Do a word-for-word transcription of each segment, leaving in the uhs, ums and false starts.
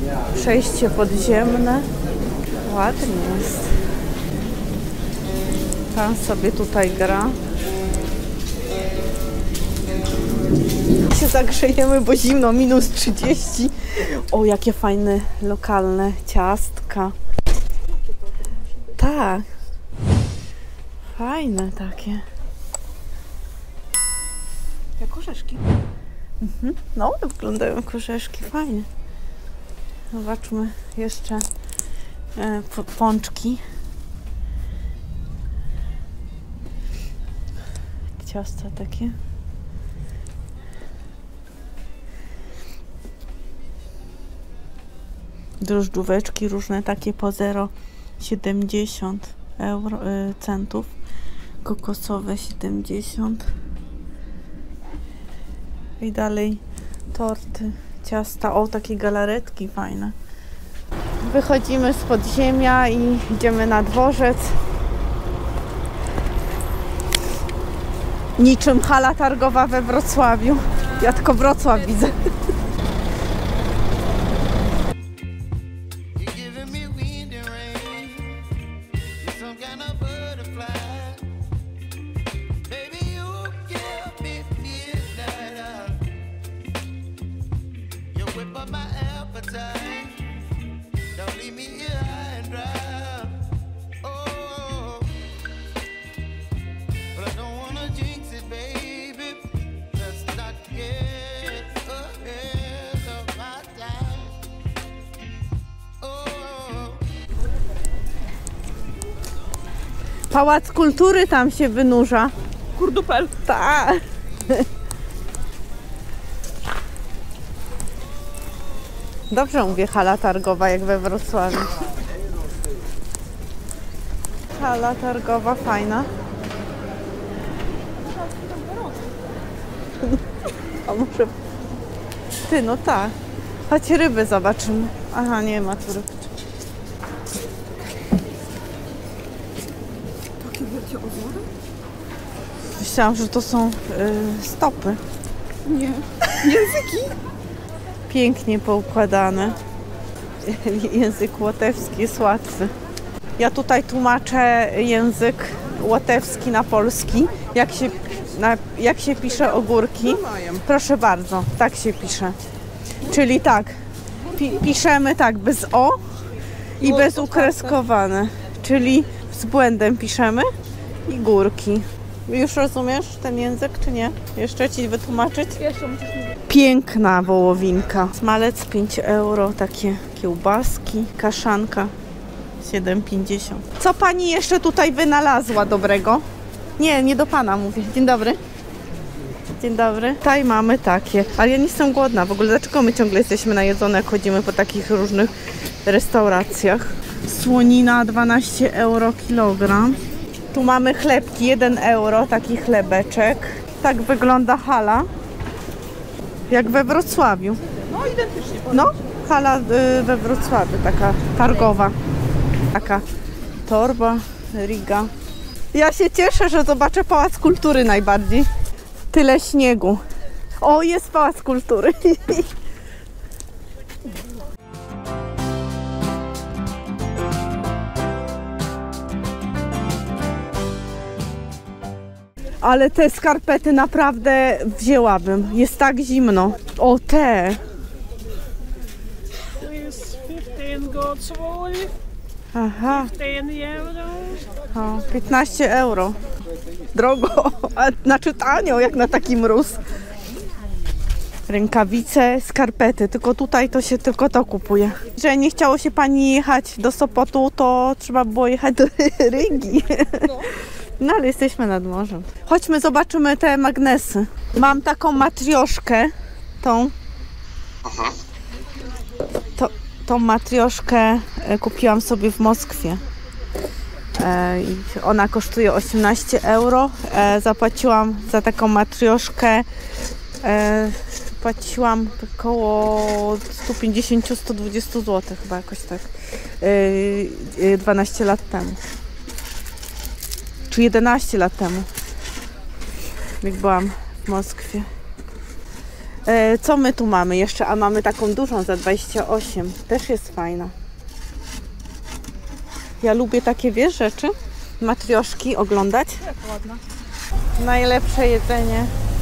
Przejście podziemne. Ładnie jest. Pan sobie tutaj gra. Się zagrzejemy, bo zimno, minus trzydzieści. O, jakie fajne, lokalne ciastka. Tak. Fajne takie. Jak orzeszki. Mhm. No, wyglądają jak orzeszki, fajnie. Zobaczmy jeszcze e, pączki. Ciasta takie. Drożdżóweczki różne takie po zero przecinek siedemdziesiąt euro, y, centów. Kokosowe siedemdziesiąt. I dalej torty, ciasta. O, takie galaretki fajne. Wychodzimy z podziemia i idziemy na dworzec. Niczym hala targowa we Wrocławiu. Ja tylko Wrocław widzę. Pałac Kultury tam się wynurza. Kurdupel. Tak. Dobrze mówię, hala targowa jak we Wrocławiu. Hala targowa fajna. A może... Ty, no tak. Chodź ryby zobaczymy. Aha, nie ma tu ryb. Takie wielkie ozory? Myślałam, że to są y, stopy. Nie. Języki? Pięknie poukładane. Język łotewski jest łatwy. Ja tutaj tłumaczę język łotewski na polski. Jak się, na, jak się pisze ogórki? Proszę bardzo, tak się pisze. Czyli tak, pi, piszemy tak bez o i bez ukreskowane. Czyli z błędem piszemy i górki. Już rozumiesz ten język, czy nie? Jeszcze ci wytłumaczyć? Jeszcze musisz mi... Piękna wołowinka. Smalec pięć euro, takie kiełbaski, kaszanka siedem pięćdziesiąt. Co pani jeszcze tutaj wynalazła dobrego? Nie, nie do pana mówię. Dzień dobry. Dzień dobry. Tutaj mamy takie, ale ja nie jestem głodna. W ogóle dlaczego my ciągle jesteśmy najedzone, jak chodzimy po takich różnych restauracjach? Słonina dwanaście euro kilogram. Tu mamy chlebki, jeden euro, taki chlebeczek. Tak wygląda hala. Jak we Wrocławiu. No identycznie. No, hala y, we Wrocławiu, taka targowa. Taka torba, Riga. Ja się cieszę, że zobaczę Pałac Kultury najbardziej. Tyle śniegu. O, jest Pałac Kultury. Ale te skarpety naprawdę wzięłabym. Jest tak zimno. O, te. To jest fifteen godswoll. Aha. fifteen euro. O, piętnaście euro. Drogo, a znaczy tanio, jak na taki mróz. Rękawice, skarpety, tylko tutaj to się tylko to kupuje. Że nie chciało się pani jechać do Sopotu, to trzeba było jechać do Rygi. No ale jesteśmy nad morzem. Chodźmy, zobaczymy te magnesy. Mam taką matrioszkę, tą. Aha. To, tą matrioszkę kupiłam sobie w Moskwie. E, i ona kosztuje osiemnaście euro. E, zapłaciłam za taką matrioszkę. E, płaciłam około sto pięćdziesiąt do stu dwudziestu złotych chyba jakoś tak. E, dwanaście lat temu. Czy jedenaście lat temu. Jak byłam w Moskwie. E, co my tu mamy jeszcze? A mamy taką dużą za dwadzieścia osiem. Też jest fajna. Ja lubię takie, wiesz, rzeczy. Matrioszki oglądać. Jak ładna. Najlepsze jedzenie.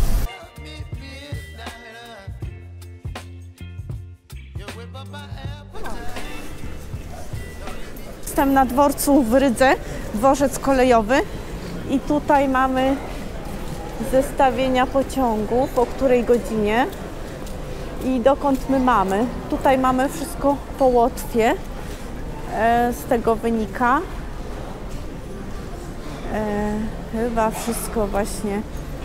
Jestem na dworcu w Rydze, dworzec kolejowy i tutaj mamy zestawienia pociągów, o której godzinie i dokąd my mamy. Tutaj mamy wszystko po Łotwie, e, z tego wynika. E, chyba wszystko właśnie.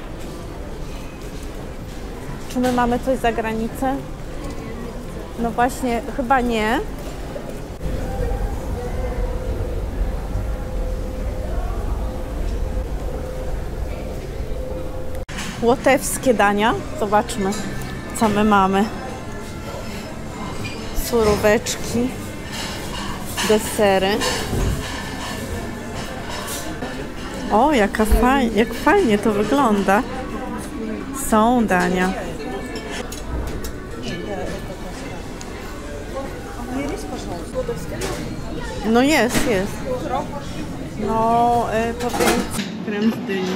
Czy my mamy coś za granicę? No właśnie, chyba nie. Łotewskie dania. Zobaczmy, co my mamy. Suróweczki, desery. O, jaka faj... jak fajnie to wygląda. Są dania. No jest, jest. No, y, powiedz... Krem z dyni.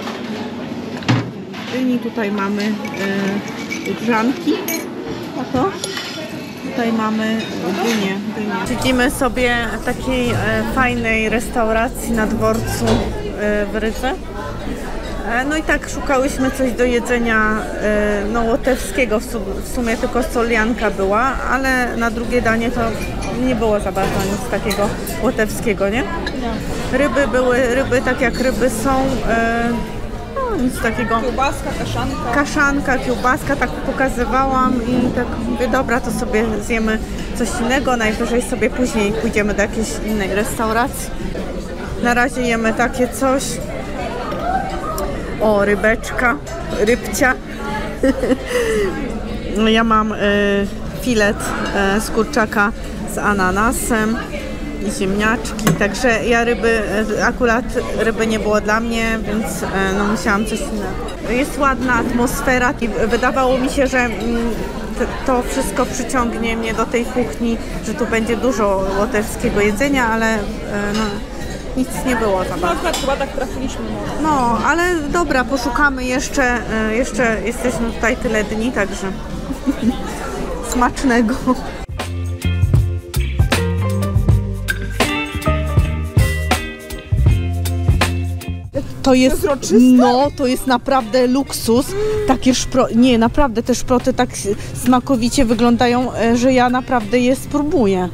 Z dyni tutaj mamy y, grzanki. A to? Tutaj mamy dynię. dynię. Siedzimy sobie w takiej y, fajnej restauracji na dworcu y, w Rydze. No i tak szukałyśmy coś do jedzenia no, łotewskiego, w sumie tylko solianka była, ale na drugie danie to nie było za bardzo nic takiego łotewskiego, nie? Ryby były, ryby tak jak ryby są, no nic takiego. Kiełbaska, kaszanka. Kaszanka, kiełbaska, tak pokazywałam i tak mówię, dobra, to sobie zjemy coś innego, najwyżej sobie później pójdziemy do jakiejś innej restauracji. Na razie jemy takie coś. O, rybeczka, rybcia. Ja mam y, filet y, z kurczaka z ananasem i ziemniaczki, także ja ryby, y, akurat ryby nie było dla mnie, więc y, no, musiałam coś innego. Jest ładna atmosfera i wydawało mi się, że y, to wszystko przyciągnie mnie do tej kuchni, że tu będzie dużo łotewskiego jedzenia, ale y, no, nic nie było za No bardzo. akurat chyba tak trafiliśmy może. No, ale dobra, poszukamy jeszcze, jeszcze jesteśmy tutaj tyle dni, także smacznego. To jest, no, to jest naprawdę luksus. Takie szpro, nie, naprawdę te szproty tak smakowicie wyglądają, że ja naprawdę je spróbuję.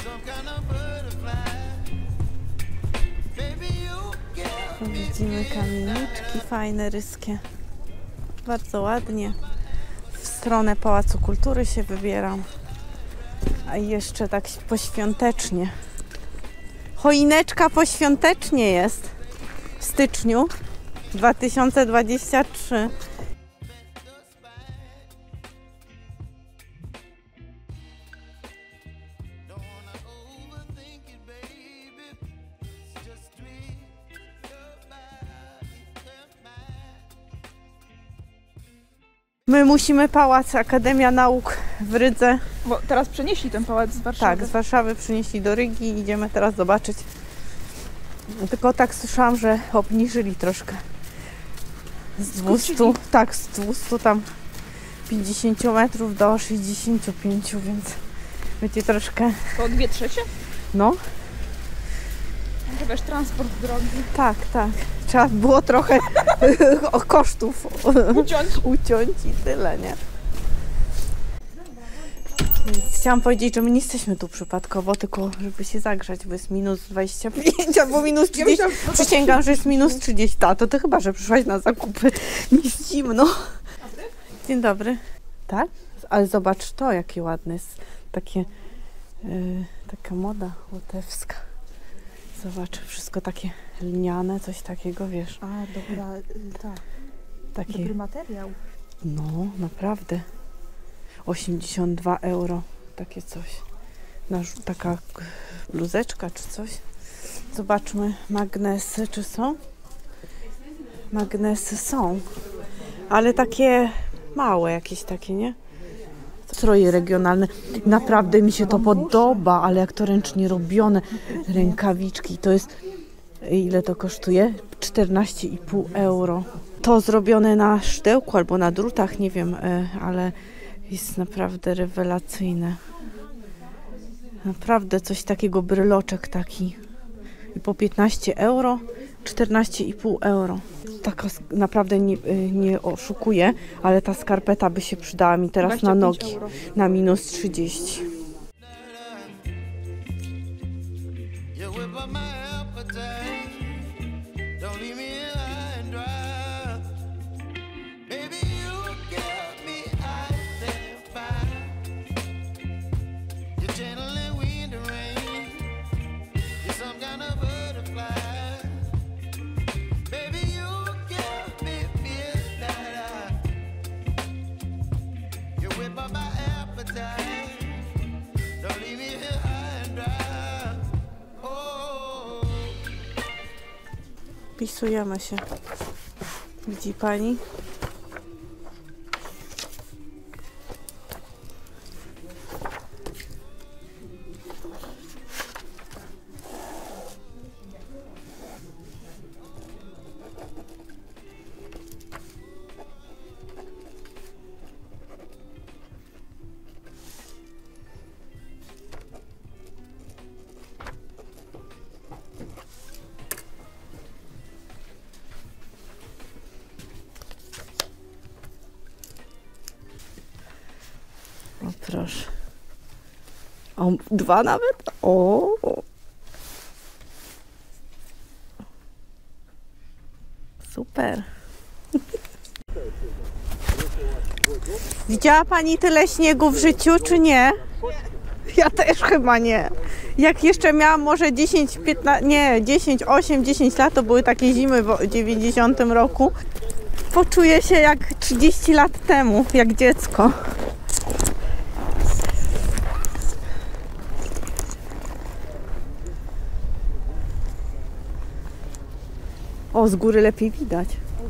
Widzimy kamieniczki fajne, ryskie. Bardzo ładnie. W stronę Pałacu Kultury się wybieram. A jeszcze tak poświątecznie. Choineczka poświątecznie jest. W styczniu dwa tysiące dwudziestego trzeciego. My musimy pałac, Akademia Nauk w Rydze. Bo teraz przenieśli ten pałac z Warszawy. Tak, z Warszawy przynieśli do Rygi. Idziemy teraz zobaczyć. Tylko tak słyszałam, że obniżyli troszkę. Z dwustu, tak, z dwustu tam pięćdziesięciu metrów do sześćdziesięciu pięciu, więc będzie troszkę. To dwie trzecie? No. To wiesz, transport drogi. Tak, tak. Trzeba było trochę kosztów Uciąć. uciąć i tyle, nie? Więc chciałam powiedzieć, że my nie jesteśmy tu przypadkowo, tylko żeby się zagrzać, bo jest minus dwadzieścia pięć albo minus trzydzieści. Przysięgam, że jest minus trzydzieści. A to ty chyba, że przyszłaś na zakupy. Mi jest zimno. Dzień dobry. Tak? Ale zobacz to, jakie ładne jest. Takie, yy, taka moda łotewska. Zobacz, wszystko takie lniane, coś takiego, wiesz. A, dobra, tak. Takie, Dobry materiał. no, naprawdę. osiemdziesiąt dwa euro, takie coś. Nasz, taka bluzeczka czy coś. Zobaczmy, magnesy, czy są? Magnesy są, ale takie Małe jakieś takie, nie? Stroje regionalne. Naprawdę mi się to podoba, ale jak to ręcznie robione. Rękawiczki, to jest... Ile to kosztuje? czternaście i pół euro. To zrobione na sztyłku albo na drutach, nie wiem, ale jest naprawdę rewelacyjne. Naprawdę coś takiego, bryloczek taki. I po piętnaście euro, czternaście i pół euro. Taka naprawdę nie, nie oszukuję, ale ta skarpeta by się przydała mi teraz na nogi. Euro. Na minus trzydzieści. Wpisujemy się. Widzi pani? O, proszę. O, dwa nawet? O. Super. Widziała pani tyle śniegu w życiu, czy nie? Ja też chyba nie. Jak jeszcze miałam może dziesięć, piętnaście, nie, dziesięć, osiem, dziesięć lat, to były takie zimy w dziewięćdziesiątym roku. Poczuję się jak trzydzieści lat temu, jak dziecko. O, z góry lepiej widać.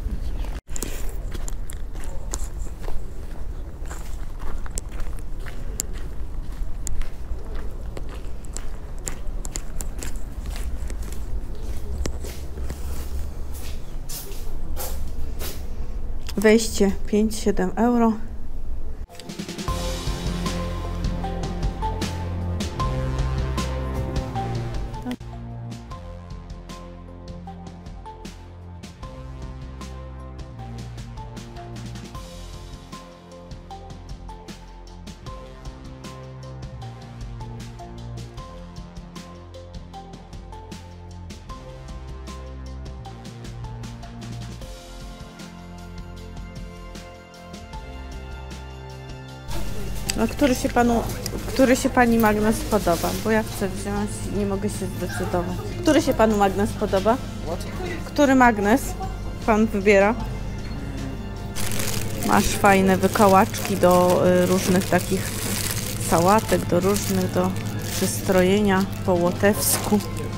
Wejście pięć siedem euro. No, który się panu, który się pani magnes podoba? Bo ja chcę wziąć i nie mogę się zdecydować. Który się panu magnes podoba? Który magnes pan wybiera? Masz fajne wykałaczki do y, różnych takich sałatek, do różnych, do przystrojenia po łotewsku.